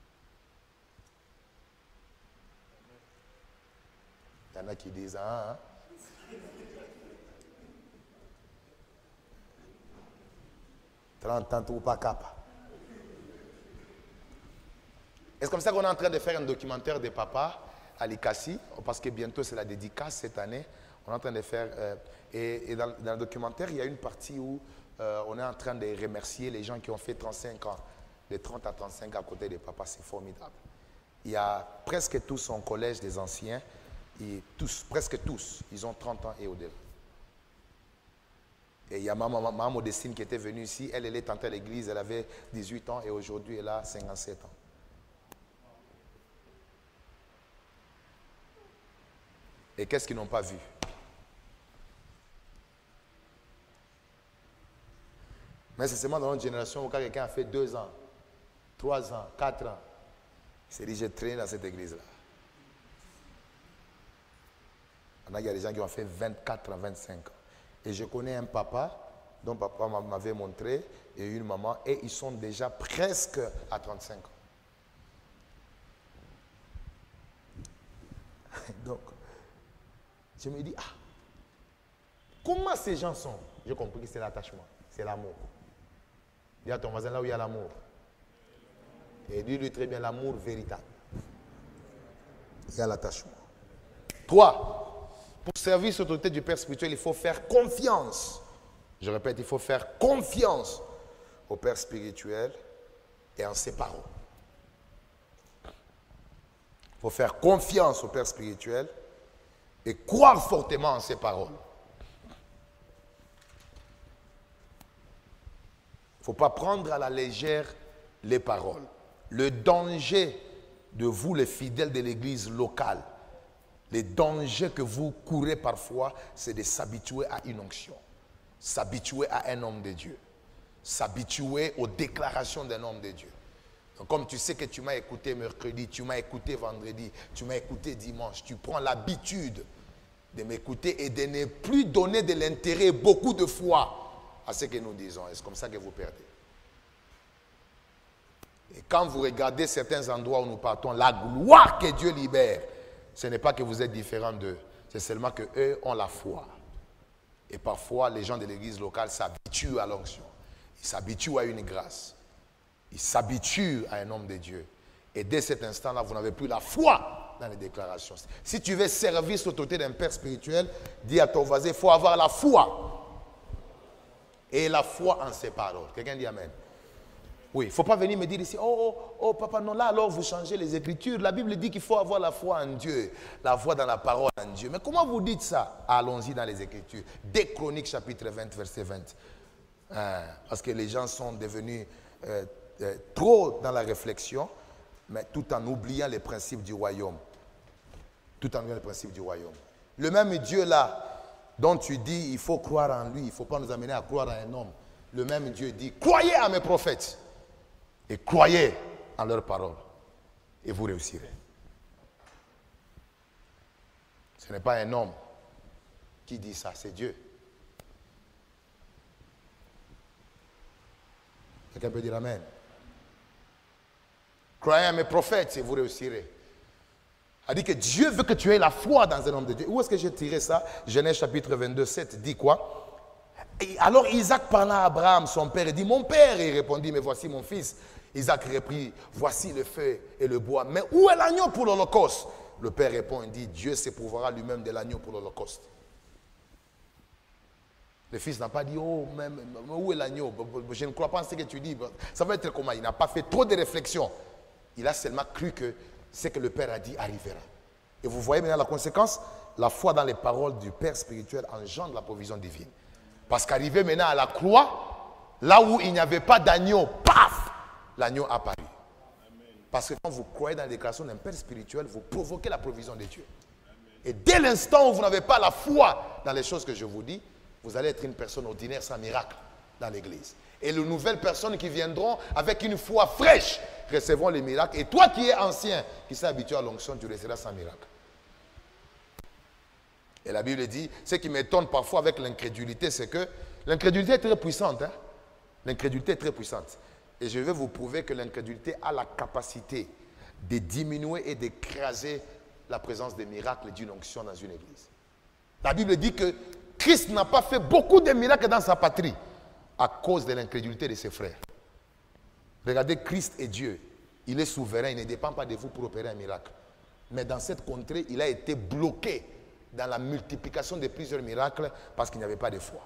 Il y en a qui disent, ah, hein? trente ans, tout pas cap. Et c'est comme ça qu'on est en train de faire un documentaire de papa à l'Ikasi, parce que bientôt c'est la dédicace cette année. On est en train de faire, euh, et, et dans, dans le documentaire, il y a une partie où euh, on est en train de remercier les gens qui ont fait trente-cinq ans, de trente à trente-cinq ans à côté de papa, c'est formidable. Il y a presque tous en collège des anciens, et tous, presque tous, ils ont trente ans et au-delà. Et il y a maman, maman Modestine qui était venue ici, elle, elle est entrée à l'église, elle avait dix-huit ans et aujourd'hui elle a cinquante-sept ans. Et qu'est-ce qu'ils n'ont pas vu? Mais c'est seulement dans notre génération où quand quelqu'un a fait deux ans, trois ans, quatre ans, il s'est dit, j'ai traîné dans cette église-là. Maintenant, il y a des gens qui ont fait vingt-quatre ans, vingt-cinq ans. Et je connais un papa, dont papa m'avait montré, et une maman, et ils sont déjà presque à trente-cinq ans. Donc, je me dis, ah, comment ces gens sont? J'ai compris que c'est l'attachement, c'est l'amour. Dis à ton voisin, là où il y a l'amour. Et dis-lui très bien, l'amour véritable. Il y a l'attachement. Trois. Pour servir cette autorité du Père spirituel, il faut faire confiance. Je répète, il faut faire confiance au Père spirituel et en ses paroles. Il faut faire confiance au Père spirituel et croire fortement en ses paroles. Il ne faut pas prendre à la légère les paroles. Le danger de vous, les fidèles de l'église locale, les dangers que vous courez parfois, c'est de s'habituer à une onction, s'habituer à un homme de Dieu, s'habituer aux déclarations d'un homme de Dieu. Donc, comme tu sais que tu m'as écouté mercredi, tu m'as écouté vendredi, tu m'as écouté dimanche, tu prends l'habitude de m'écouter et de ne plus donner de l'intérêt beaucoup de fois à ce que nous disons. Et c'est comme ça que vous perdez. Et quand vous regardez certains endroits où nous partons, la gloire que Dieu libère, ce n'est pas que vous êtes différents d'eux, c'est seulement qu'eux ont la foi. Et parfois, les gens de l'église locale s'habituent à l'onction. Ils s'habituent à une grâce. Ils s'habituent à un homme de Dieu. Et dès cet instant-là, vous n'avez plus la foi dans les déclarations. Si tu veux servir sous l'autorité d'un père spirituel, dis à ton voisin, il faut avoir la foi. Et la foi en ses paroles. Quelqu'un dit Amen. Oui, il ne faut pas venir me dire ici, oh, oh, oh, papa, non, là, alors vous changez les Écritures. La Bible dit qu'il faut avoir la foi en Dieu, la foi dans la parole en Dieu. Mais comment vous dites ça? Allons-y dans les Écritures. Dès Chroniques, chapitre vingt, verset vingt. Hein, parce que les gens sont devenus euh, euh, trop dans la réflexion, mais tout en oubliant les principes du royaume. Tout en oubliant les principes du royaume. Le même Dieu là, dont tu dis, il faut croire en lui, il ne faut pas nous amener à croire en un homme. Le même Dieu dit, croyez à mes prophètes. Et croyez en leurs paroles. Et vous réussirez. Ce n'est pas un homme qui dit ça, c'est Dieu. Quelqu'un peut dire Amen. Croyez à mes prophètes et vous réussirez. A dit que Dieu veut que tu aies la foi dans un homme de Dieu. Où est-ce que j'ai tiré ça? Genèse chapitre vingt-deux, sept dit quoi? Et alors Isaac parla à Abraham, son père, et dit, mon père, il répondit, mais voici mon fils. Isaac reprit, voici le feu et le bois, mais où est l'agneau pour l'holocauste? Le père répond et dit, Dieu s'éprouvera lui-même de l'agneau pour l'holocauste. Le fils n'a pas dit, oh, mais, mais, mais où est l'agneau? Je ne crois pas en ce que tu dis. Ça va être comment? Il n'a pas fait trop de réflexion. Il a seulement cru que ce que le père a dit arrivera. Et vous voyez maintenant la conséquence? La foi dans les paroles du père spirituel engendre la provision divine. Parce qu'arrivé maintenant à la croix, là où il n'y avait pas d'agneau, paf, l'agneau apparut. Parce que quand vous croyez dans la déclaration d'un père spirituel, vous provoquez la provision de Dieu. Et dès l'instant où vous n'avez pas la foi dans les choses que je vous dis, vous allez être une personne ordinaire sans miracle dans l'église. Et les nouvelles personnes qui viendront avec une foi fraîche recevront les miracles. Et toi qui es ancien, qui s'est habitué à l'onction, tu resteras sans miracle. Et la Bible dit, ce qui m'étonne parfois avec l'incrédulité, c'est que l'incrédulité est très puissante. Hein? L'incrédulité est très puissante. Et je vais vous prouver que l'incrédulité a la capacité de diminuer et d'écraser la présence des miracles et d'une onction dans une église. La Bible dit que Christ n'a pas fait beaucoup de miracles dans sa patrie à cause de l'incrédulité de ses frères. Regardez, Christ est Dieu. Il est souverain, il ne dépend pas de vous pour opérer un miracle. Mais dans cette contrée, il a été bloqué dans la multiplication de plusieurs miracles parce qu'il n'y avait pas de foi.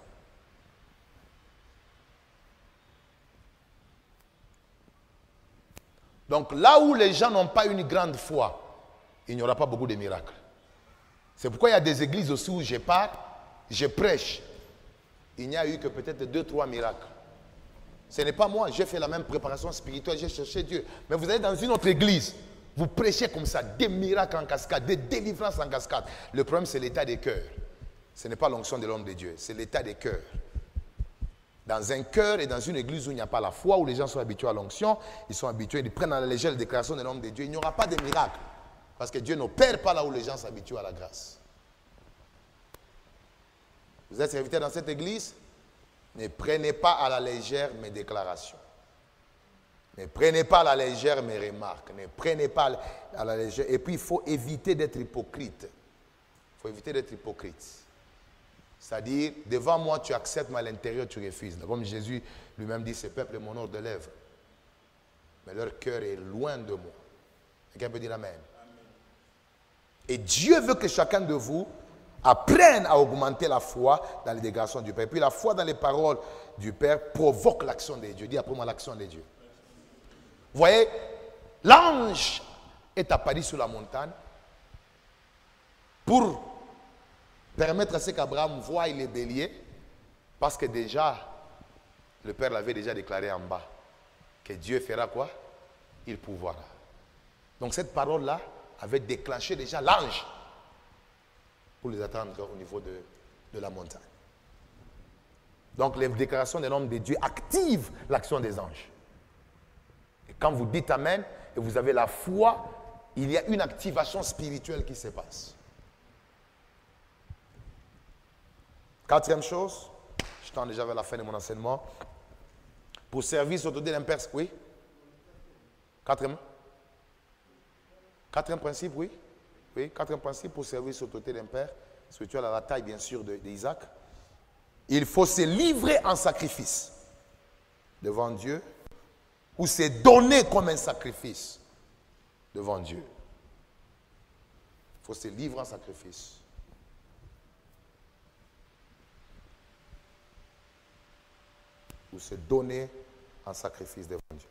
Donc là où les gens n'ont pas une grande foi, il n'y aura pas beaucoup de miracles. C'est pourquoi il y a des églises aussi où je pars, je prêche. Il n'y a eu que peut-être deux, trois miracles. Ce n'est pas moi, j'ai fait la même préparation spirituelle, j'ai cherché Dieu. Mais vous allez dans une autre église, vous prêchez comme ça, des miracles en cascade, des délivrances en cascade. Le problème, c'est l'état des cœurs. Ce n'est pas l'onction de l'homme de Dieu, c'est l'état des cœurs. Dans un cœur et dans une église où il n'y a pas la foi, où les gens sont habitués à l'onction, ils sont habitués, ils prennent à la légère les déclarations de l'homme de Dieu, il n'y aura pas de miracle. Parce que Dieu n'opère pas là où les gens s'habituent à la grâce. Vous êtes serviteurs dans cette église? Ne prenez pas à la légère mes déclarations. Ne prenez pas à la légère mes remarques. Ne prenez pas à la légère. Et puis il faut éviter d'être hypocrite. Il faut éviter d'être hypocrite. C'est-à-dire, devant moi, tu acceptes, mais à l'intérieur, tu refuses. Comme Jésus lui-même dit, ce peuple est mon ordre de lèvres. Mais leur cœur est loin de moi. Quelqu'un peut dire amen. Amen. Et Dieu veut que chacun de vous apprenne à augmenter la foi dans les déclarations du Père. Et puis la foi dans les paroles du Père provoque l'action de Dieu. Dis après moi l'action de Dieu. Vous voyez, l'ange est apparu sur la montagne pour permettre à ce qu'Abraham voie les béliers, parce que déjà, le Père l'avait déjà déclaré en bas, que Dieu fera quoi? Il pourvoira. Donc cette parole-là avait déclenché déjà l'ange pour les attendre au niveau de, de la montagne. Donc les déclarations de l'homme de Dieu activent l'action des anges. Et quand vous dites Amen et vous avez la foi, il y a une activation spirituelle qui se passe. Quatrième chose, je tends déjà vers la fin de mon enseignement. Pour servir s'autorité d'un père, oui. Quatrième. Quatrième principe, oui. Oui, quatrième principe pour servir l'autorité d'un père, spirituel à la taille bien sûr d'Isaac. Il faut se livrer en sacrifice devant Dieu ou se donner comme un sacrifice devant Dieu. Il faut se livrer en sacrifice. Ou se donner en sacrifice devant Dieu.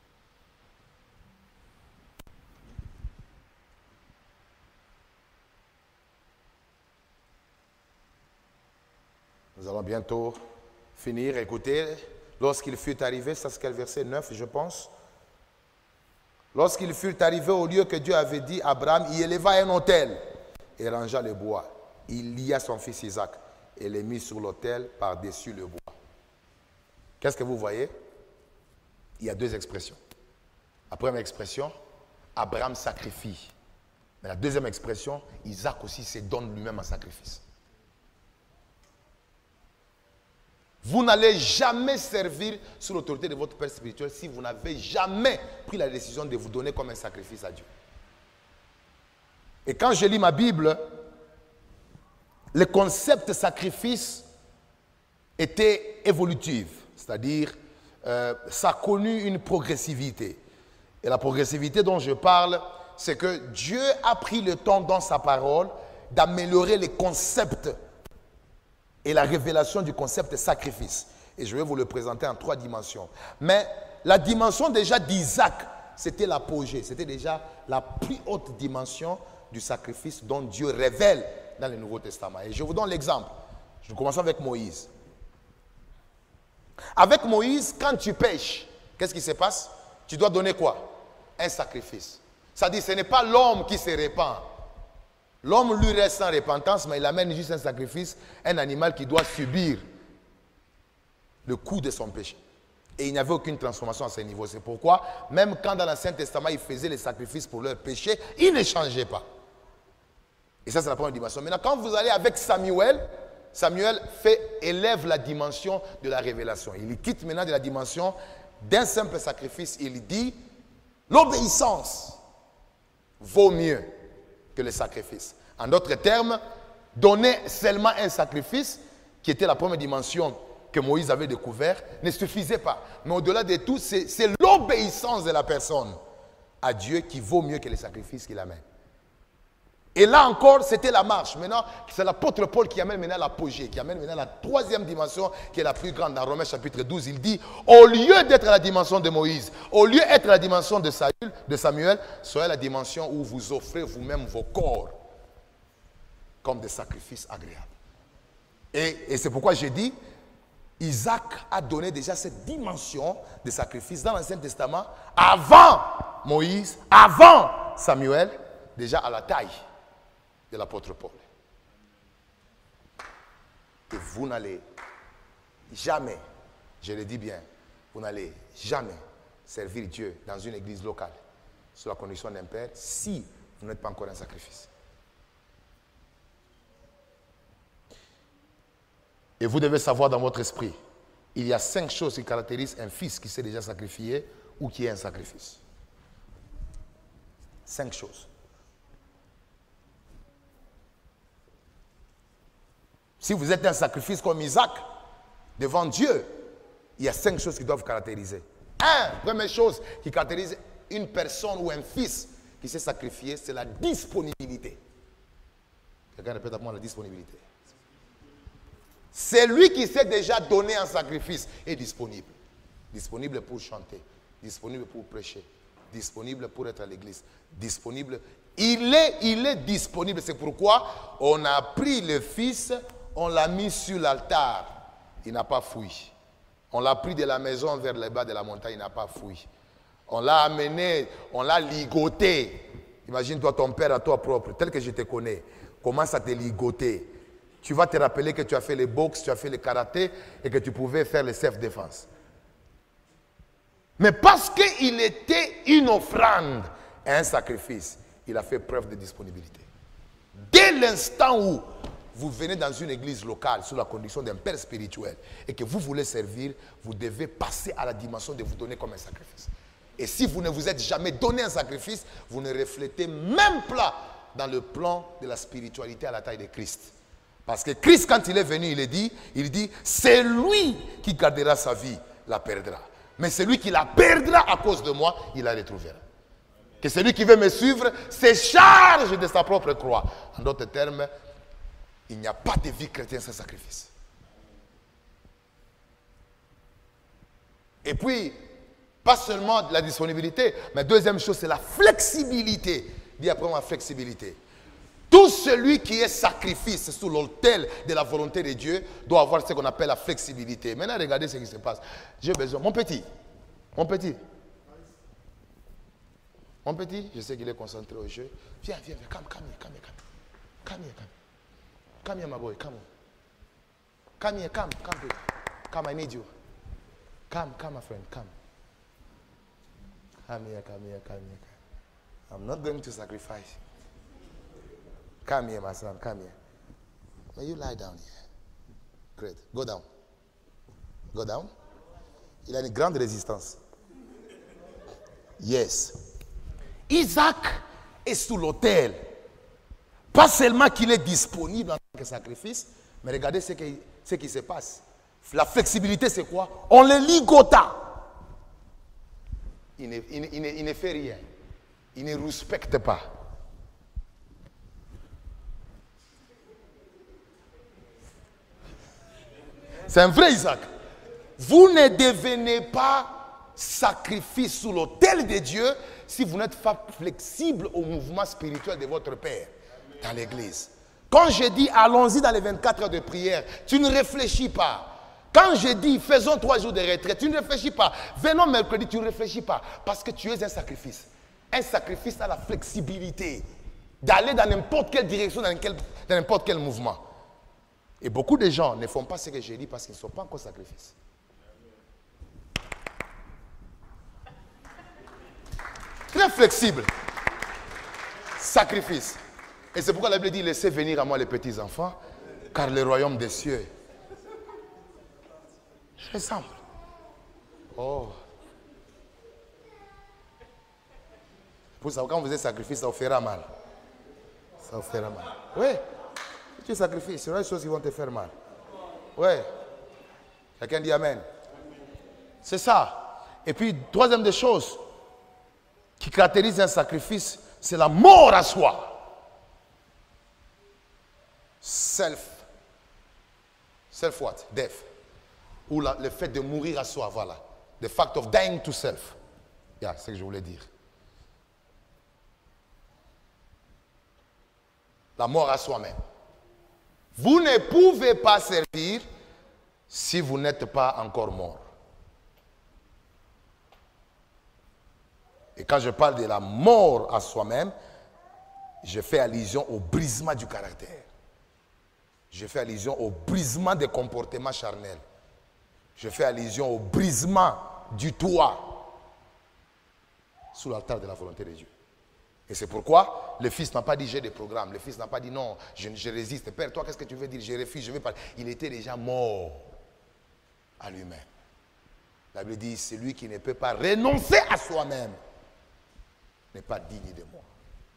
Nous allons bientôt finir. Écoutez, lorsqu'il fut arrivé, ça c'est quel verset neuf, je pense. Lorsqu'il fut arrivé au lieu que Dieu avait dit à Abraham, il éleva un autel et rangea le bois. Il lia son fils Isaac et le mit sur l'autel par-dessus le bois. Qu'est-ce que vous voyez? Il y a deux expressions. La première expression, Abraham sacrifie. Mais la deuxième expression, Isaac aussi se donne lui-même en sacrifice. Vous n'allez jamais servir sous l'autorité de votre Père spirituel si vous n'avez jamais pris la décision de vous donner comme un sacrifice à Dieu. Et quand je lis ma Bible, le concept sacrifice était évolutif. C'est-à-dire, euh, ça a connu une progressivité. Et la progressivité dont je parle, c'est que Dieu a pris le temps dans sa parole d'améliorer les concepts et la révélation du concept sacrifice. Et je vais vous le présenter en trois dimensions. Mais la dimension déjà d'Isaac, c'était l'apogée. C'était déjà la plus haute dimension du sacrifice dont Dieu révèle dans le Nouveau Testament. Et je vous donne l'exemple. Je commence avec Moïse. Avec Moïse, quand tu pêches, qu'est-ce qui se passe? Tu dois donner quoi? Un sacrifice. Ça dit, ce n'est pas l'homme qui se répand. L'homme lui reste sans repentance, mais il amène juste un sacrifice, un animal qui doit subir le coût de son péché. Et il n'y avait aucune transformation à ce niveau. C'est pourquoi, même quand dans l'Ancien Testament, ils faisaient les sacrifices pour leur péché, ils ne changeaient pas. Et ça, c'est la première dimension. Maintenant, quand vous allez avec Samuel, Samuel fait, élève la dimension de la révélation. Il quitte maintenant de la dimension d'un simple sacrifice, il dit, l'obéissance vaut mieux que le sacrifice. En d'autres termes, donner seulement un sacrifice, qui était la première dimension que Moïse avait découvert, ne suffisait pas. Mais au-delà de tout, c'est l'obéissance de la personne à Dieu qui vaut mieux que les sacrifices qu'il amène. Et là encore, c'était la marche. Maintenant, c'est l'apôtre Paul qui amène maintenant l'apogée, qui amène maintenant la troisième dimension qui est la plus grande. Dans Romains chapitre douze, il dit, au lieu d'être la dimension de Moïse, au lieu d'être la dimension de Saül, de Samuel, soyez la dimension où vous offrez vous-même vos corps comme des sacrifices agréables. Et, et c'est pourquoi j'ai dit, Isaac a donné déjà cette dimension de sacrifice dans l'Ancien Testament avant Moïse, avant Samuel, déjà à la taille de l'apôtre Paul. Et vous n'allez jamais, je le dis bien, vous n'allez jamais servir Dieu dans une église locale sous la condition d'un père si vous n'êtes pas encore un sacrifice. Et vous devez savoir dans votre esprit, il y a cinq choses qui caractérisent un fils qui s'est déjà sacrifié ou qui est un sacrifice. Cinq choses. Si vous êtes un sacrifice comme Isaac, devant Dieu, il y a cinq choses qui doivent caractériser. Un, première chose qui caractérise une personne ou un fils qui s'est sacrifié, c'est la disponibilité. Quelqu'un répète à moi la disponibilité. C'est lui qui s'est déjà donné un sacrifice est disponible. Disponible pour chanter, disponible pour prêcher, disponible pour être à l'église, disponible. Il est, il est disponible. C'est pourquoi on a pris le fils, on l'a mis sur l'altar. Il n'a pas fui. On l'a pris de la maison vers le bas de la montagne, il n'a pas fui. On l'a amené, on l'a ligoté. Imagine-toi ton père à toi propre, tel que je te connais, commence à te ligoter. Tu vas te rappeler que tu as fait les boxe, tu as fait le karaté et que tu pouvais faire le self-défense. Mais parce qu'il était une offrande et un sacrifice, il a fait preuve de disponibilité. Dès l'instant où vous venez dans une église locale sous la condition d'un père spirituel et que vous voulez servir, vous devez passer à la dimension de vous donner comme un sacrifice. Et si vous ne vous êtes jamais donné un sacrifice, vous ne reflétez même pas dans le plan de la spiritualité à la taille de Christ. Parce que Christ, quand il est venu, il dit, il dit, c'est lui qui gardera sa vie, la perdra. Mais celui qui la perdra à cause de moi, il la retrouvera. Que celui qui veut me suivre se charge de sa propre croix. En d'autres termes, il n'y a pas de vie chrétienne sans sacrifice. Et puis, pas seulement la disponibilité, mais deuxième chose, c'est la flexibilité. Dis après moi, flexibilité. Tout celui qui est sacrifice sous l'autel de la volonté de Dieu doit avoir ce qu'on appelle la flexibilité. Maintenant, regardez ce qui se passe. J'ai besoin. Mon petit, mon petit, mon petit, je sais qu'il est concentré au jeu. Viens, viens, viens. Come, come here, come here, come here. Come here, come. Come here, my boy, come on. Come here, come, come, baby. Come, I need you. Come, come, my friend, come. Come here, come here, come here. I'm not going to sacrifice. Come here, my son, come here. May you lie down here. Great. Go down. Go down. Il a une grande résistance. Yes. Isaac est sous l'autel. Pas seulement qu'il est disponible en tant que sacrifice, mais regardez ce qui, ce qui se passe. La flexibilité, c'est quoi? On le ligota. Il ne, il, ne, il, ne, il ne fait rien. Il ne respecte pas. C'est un vrai Isaac. Vous ne devenez pas sacrifice sous l'autel de Dieu si vous n'êtes pas flexible au mouvement spirituel de votre Père dans l'église. Quand je dis allons-y dans les vingt-quatre heures de prière, tu ne réfléchis pas. Quand je dis faisons trois jours de retraite, tu ne réfléchis pas. Venons mercredi, tu ne réfléchis pas. Parce que tu es un sacrifice. Un sacrifice a la flexibilité d'aller dans n'importe quelle direction, dans n'importe quel mouvement. Et beaucoup de gens ne font pas ce que j'ai dit parce qu'ils ne sont pas encore sacrifices. Très flexible. Sacrifice. Et c'est pourquoi la Bible dit, laissez venir à moi les petits enfants, car le royaume des cieux. Je ressemble. Oh. Pour ça, quand vous êtes sacrifice, ça vous fera mal. Ça vous fera mal. Oui. Si tu sacrifies, ce sont des choses qui vont te faire mal. Oui. Quelqu'un dit Amen. C'est ça. Et puis, troisième des choses qui caractérise un sacrifice, c'est la mort à soi. Self. Self what? Death. Ou la, le fait de mourir à soi, voilà. The fact of dying to self. Yeah, c'est ce que je voulais dire. La mort à soi-même. Vous ne pouvez pas servir si vous n'êtes pas encore mort. Et quand je parle de la mort à soi-même, je fais allusion au brisement du caractère. Je fais allusion au brisement des comportements charnels. Je fais allusion au brisement du toit sous l'altar de la volonté de Dieu. Et c'est pourquoi le Fils n'a pas dit j'ai des programmes. Le Fils n'a pas dit non, je, je résiste. Père, toi, qu'est-ce que tu veux dire? Je refuse, je vais pas. Il était déjà mort à lui-même. La Bible dit, celui qui ne peut pas renoncer à soi-même n'est pas digne de moi.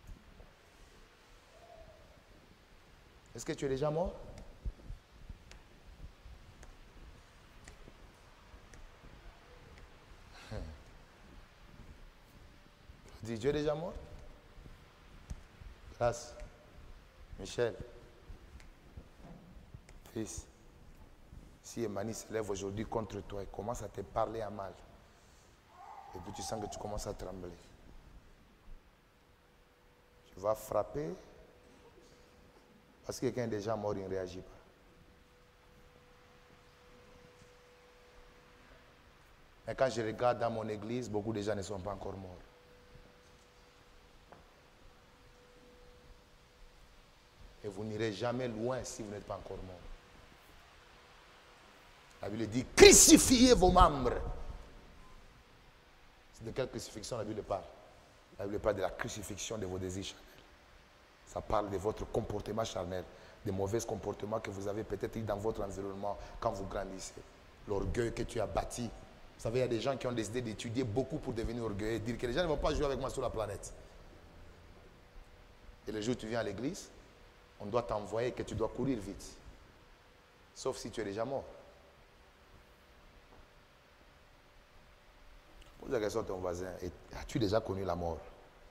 Est-ce que tu es déjà mort? Dis, Dieu est déjà mort? Grâce. Michel. Fils. Si Emmanuel se lève aujourd'hui contre toi et commence à te parler à mal, et puis tu sens que tu commences à trembler, tu vas frapper parce que quelqu'un est déjà mort, il ne réagit pas. Mais quand je regarde dans mon église, beaucoup de gens ne sont pas encore morts. Et vous n'irez jamais loin si vous n'êtes pas encore mort. La Bible dit, crucifiez vos membres. C'est de quelle crucifixion la Bible parle? La Bible parle de la crucifixion de vos désirs charnels. Ça parle de votre comportement charnel, des mauvais comportements que vous avez peut-être eu dans votre environnement quand vous grandissez. L'orgueil que tu as bâti. Vous savez, il y a des gens qui ont décidé d'étudier beaucoup pour devenir orgueilleux et dire que les gens ne vont pas jouer avec moi sur la planète. Et le jour où tu viens à l'église, on doit t'envoyer que tu dois courir vite. Sauf si tu es déjà mort. Pose la question à ton voisin, as-tu déjà connu la mort?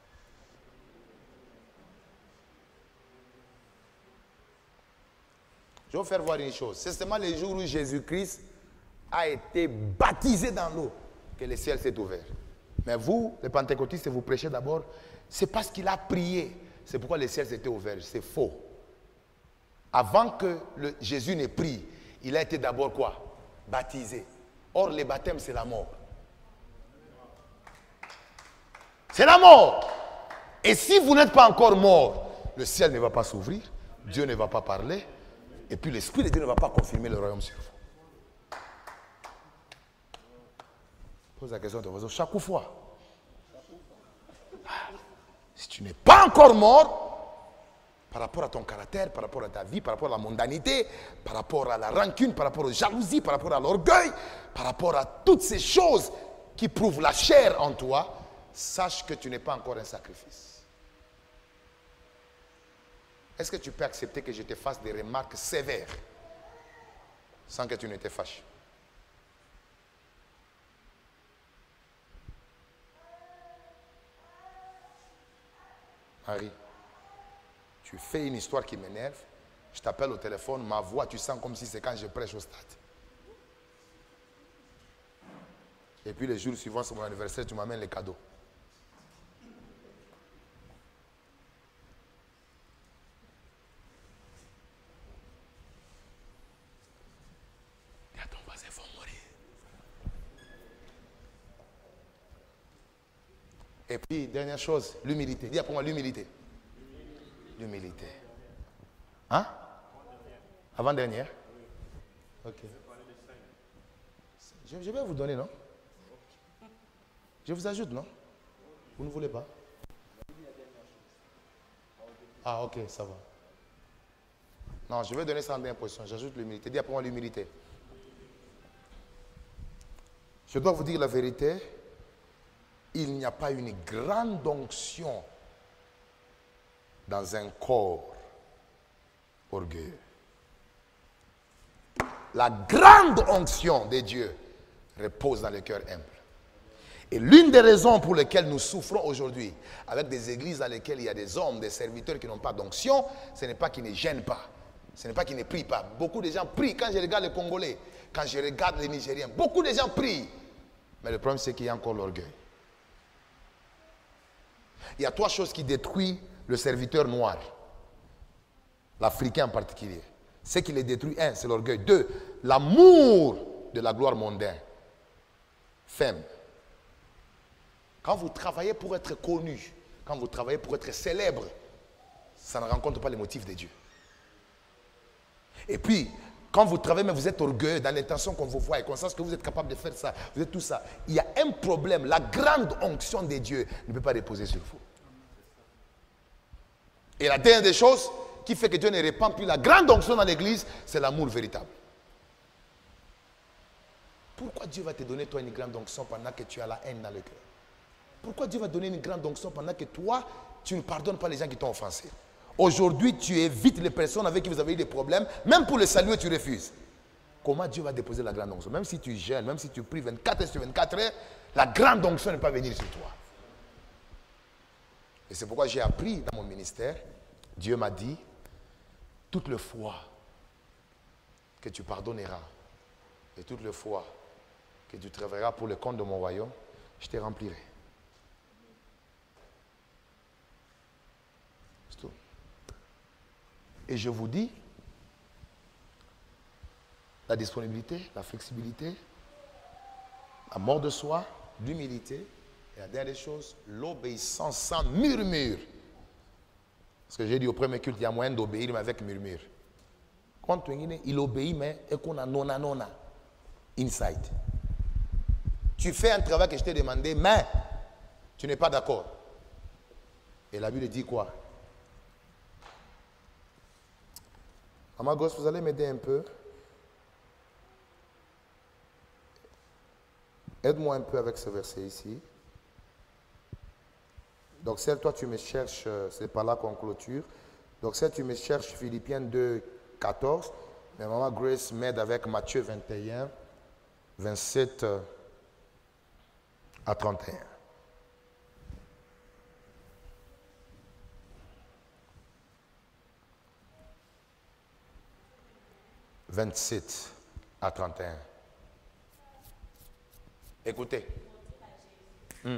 Je vais vous faire voir une chose. C'est seulement le jour où Jésus-Christ a été baptisé dans l'eau que le ciel s'est ouvert. Mais vous, les pentecôtistes, vous prêchez d'abord, c'est parce qu'il a prié. C'est pourquoi le ciel s'était ouvert. C'est faux. Avant que le, Jésus n'ait pris, il a été d'abord quoi? Baptisé. Or, le baptême, c'est la mort. C'est la mort. Et si vous n'êtes pas encore mort, le ciel ne va pas s'ouvrir, Dieu ne va pas parler, et puis l'Esprit de Dieu ne va pas confirmer le royaume sur vous. Pose la question à ton voisin, chaque fois. Si tu n'es pas encore mort, par rapport à ton caractère, par rapport à ta vie, par rapport à la mondanité, par rapport à la rancune, par rapport aux jalousies, par rapport à l'orgueil, par rapport à toutes ces choses qui prouvent la chair en toi, sache que tu n'es pas encore un sacrifice. Est-ce que tu peux accepter que je te fasse des remarques sévères sans que tu ne te fâches? Marie, tu fais une histoire qui m'énerve, je t'appelle au téléphone, ma voix, tu sens comme si c'est quand je prêche au stade. Et puis les jours suivants, c'est mon anniversaire, tu m'amènes les cadeaux. Dis à ton voisin, il faut mourir. Et puis, dernière chose, l'humilité. Dis après moi, l'humilité. L'humilité. Hein? Avant-dernière? Ok. Je, je vais vous donner, non? Je vous ajoute, non? Vous ne voulez pas? Ah, ok, ça va. Non, je vais donner ça en dernière position. J'ajoute l'humilité. Dis après moi l'humilité. Je dois vous dire la vérité. il n'y a pas une grande onction dans un corps orgueilleux. La grande onction de Dieu repose dans le cœur humble. Et l'une des raisons pour lesquelles nous souffrons aujourd'hui, avec des églises dans lesquelles il y a des hommes, des serviteurs qui n'ont pas d'onction, ce n'est pas qu'ils ne gênent pas, ce n'est pas qu'ils ne prient pas. Beaucoup de gens prient. Quand je regarde les Congolais, quand je regarde les Nigériens, beaucoup de gens prient. Mais le problème, c'est qu'il y a encore l'orgueil. Il y a trois choses qui détruisent le serviteur noir, l'Africain en particulier. Ce qui les détruit, un, c'est l'orgueil. Deux, l'amour de la gloire mondaine. Femme. Quand vous travaillez pour être connu, quand vous travaillez pour être célèbre, ça ne rencontre pas les motifs de Dieu. Et puis, quand vous travaillez, mais vous êtes orgueilleux, dans l'intention qu'on vous voit et qu'on sache que vous êtes capable de faire ça, vous êtes tout ça, il y a un problème. La grande onction de Dieu ne peut pas reposer sur vous. Et la dernière des choses qui fait que Dieu ne répand plus la grande onction dans l'église, c'est l'amour véritable. Pourquoi Dieu va te donner toi une grande onction pendant que tu as la haine dans le cœur? Pourquoi Dieu va donner une grande onction pendant que toi, tu ne pardonnes pas les gens qui t'ont offensé? Aujourd'hui, tu évites les personnes avec qui vous avez eu des problèmes, même pour les saluer, tu refuses. Comment Dieu va déposer la grande onction? Même si tu jeûnes, même si tu pries vingt-quatre heures sur vingt-quatre heures, la grande onction ne peut pas venir sur toi. Et c'est pourquoi j'ai appris dans mon ministère, Dieu m'a dit, toutes les fois que tu pardonneras et toutes les fois que tu travailleras pour le compte de mon royaume, je te remplirai. C'est tout. Et je vous dis, la disponibilité, la flexibilité, la mort de soi, l'humilité, et la dernière chose, l'obéissance sans murmure. Parce que j'ai dit au premier culte, il y a moyen d'obéir, mais avec murmure. Quand il obéit, mais et qu'on a nona nona, inside. Tu fais un travail que je t'ai demandé, mais tu n'es pas d'accord. Et la Bible dit quoi? Amagos, vous allez m'aider un peu. Aide-moi un peu avec ce verset ici. Donc, celle, toi, tu me cherches, c'est par là qu'on clôture. Donc, celle, tu me cherches Philippiens deux, quatorze. Mais maman Grace m'aide avec Matthieu vingt et un, vingt-sept à trente et un. vingt-sept à trente et un. Écoutez. Hmm.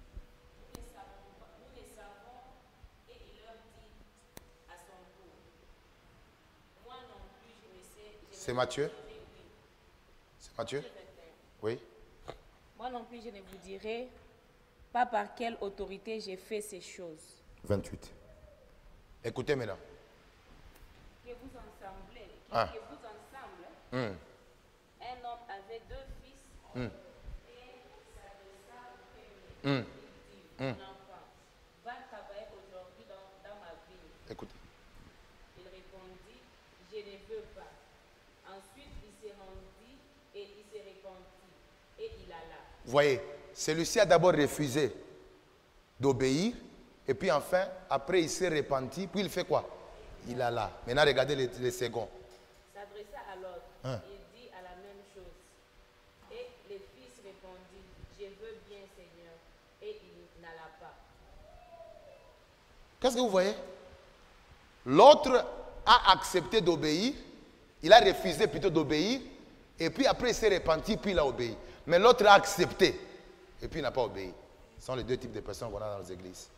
C'est Matthieu? C'est Matthieu? Oui. Moi non plus, je ne vous dirai pas par quelle autorité j'ai fait ces choses. vingt-huit. Écoutez maintenant. Que vous ensemblez, que, Ah. que vous ensemble, Mm. un homme avait deux fils Mm. et s'adressa au premier. Mm. Il dit, Mm. mon enfant, va travailler aujourd'hui dans, dans ma ville. Écoutez. Il répondit, je ne veux pas. Ensuite, il se rendit et il se repentit et il alla. Vous voyez, celui-ci a d'abord refusé d'obéir, et puis enfin, après il s'est repenti, puis il fait quoi? Il a là. Maintenant, regardez les, les seconds. S'adressa à l'autre, Hein? il dit à la même chose. Et le fils répondit, je veux bien, Seigneur, et il n'alla pas. Qu'est-ce que vous voyez? L'autre a accepté d'obéir, il a refusé plutôt d'obéir, et puis après il s'est repenti, puis il a obéi. Mais l'autre a accepté, et puis il n'a pas obéi. Ce sont les deux types de personnes qu'on a dans nos églises.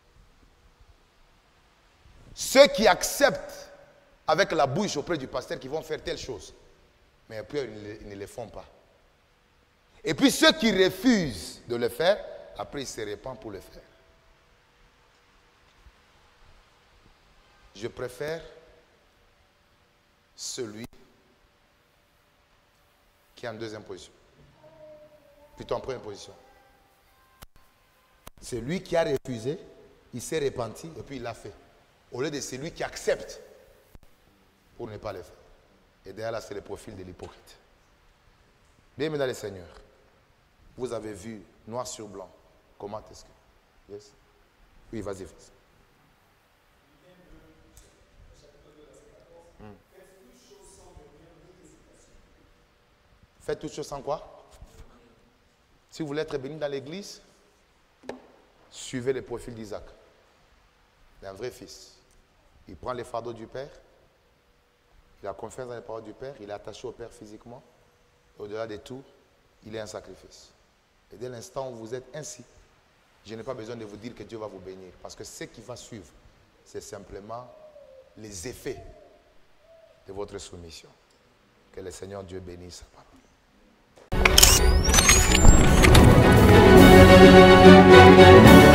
Ceux qui acceptent avec la bouche auprès du pasteur qui vont faire telle chose, mais après ils ne, ils ne le font pas. Et puis ceux qui refusent de le faire, après ils se répandent pour le faire. Je préfère celui qui est en deuxième position, plutôt en première position. C'est lui qui a refusé, il s'est repenti et puis il l'a fait. Au lieu de celui qui accepte pour ne pas le faire. Et derrière là, c'est le profil de l'hypocrite. Bien, mesdames et seigneurs, vous avez vu noir sur blanc Comment est-ce que... Yes. Oui, vas-y, fils. Hmm. Faites toutes choses sans quoi? Si vous voulez être béni dans l'église, suivez le profil d'Isaac. Il est un vrai fils. Il prend les fardeaux du Père. Il a confiance dans les paroles du Père. Il est attaché au Père physiquement. Au-delà de tout, il est un sacrifice. Et dès l'instant où vous êtes ainsi, je n'ai pas besoin de vous dire que Dieu va vous bénir. Parce que ce qui va suivre, c'est simplement les effets de votre soumission. Que le Seigneur Dieu bénisse sa parole. Thank you.